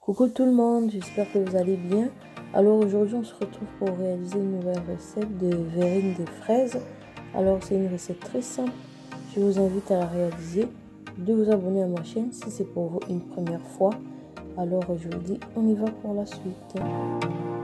Coucou tout le monde, j'espère que vous allez bien. Alors aujourd'hui on se retrouve pour réaliser une nouvelle recette de verrine de fraises. Alors c'est une recette très simple, je vous invite à la réaliser, de vous abonner à ma chaîne si c'est pour vous une première fois. Alors je vous dis on y va pour la suite.